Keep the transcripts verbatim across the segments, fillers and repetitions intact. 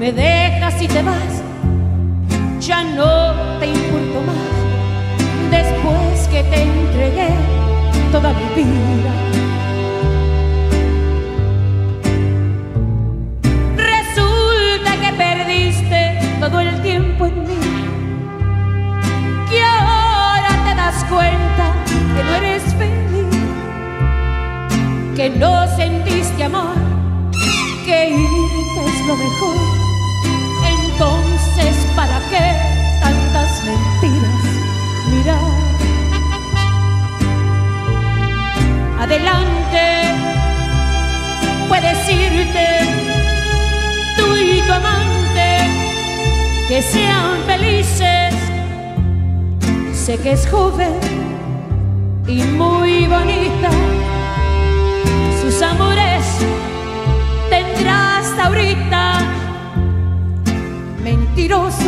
me dejas y te vas, ya no te importo más, después que te entregué toda mi vida. Resulta que perdiste todo el tiempo en mí, que ahora te das cuenta que no eres feliz, que no sentiste amor, que irte es lo mejor. Entonces, ¿para qué tantas mentiras? Mira, adelante, puedes irte, tú y tu amante, que sean felices. Sé que es joven y muy bonita, sus amores tendrá hasta ahorita. Mentiroso,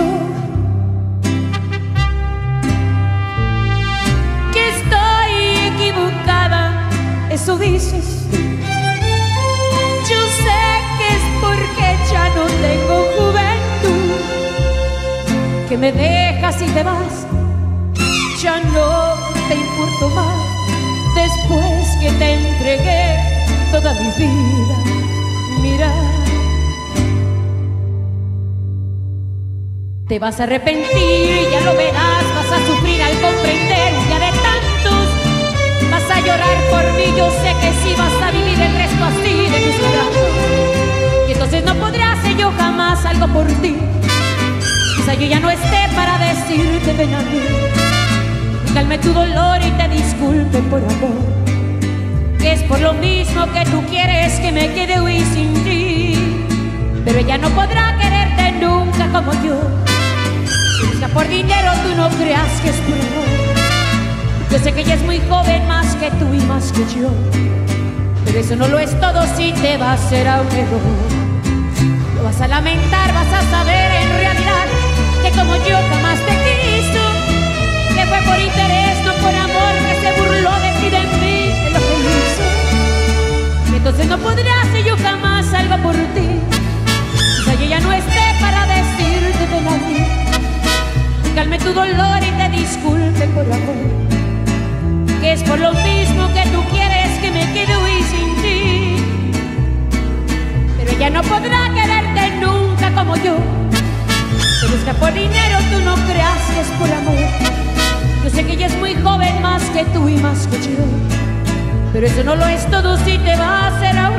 que estoy equivocada, eso dices. Yo sé que es porque ya no tengo juventud, que me dejas y te vas, ya no te importo más, después que te entregué toda mi vida. Mira, te vas a arrepentir, ya lo verás, vas a sufrir al comprender. Ya de tantos vas a llorar por mí, yo sé que sí vas a vivir el resto así de tus brazos. Y entonces no podré hacer yo jamás algo por ti, quizá yo ya no esté para decirte ven a mí. Calme tu dolor y te disculpe por amor, que es por lo mismo que tú quieres que me quede hoy sin ti. Pero ella no podrá quererte nunca como yo. Si busca por dinero, tú no creas que es por amor. Yo sé que ella es muy joven, más que tú y más que yo, pero eso no lo es todo si te va a hacer a un error. Lo vas a lamentar, vas a saber en realidad que como yo jamás te quiso, que fue por interés, no por amor, que se burló de ti, de mí, de lo que hizo. Y entonces no podré hacer yo jamás algo por ti, quizá yo ya no esté para decirte ven a mí. Calme tu dolor y te disculpe por amor, que es por lo mismo que tú quieres que me quede hoy sin ti. Pero ella no podrá quererte nunca como yo. Te busca por dinero, tú no creas que es por amor. Yo sé que ella es muy joven, más que tú y más que yo, pero eso no lo es todo si te va a hacer a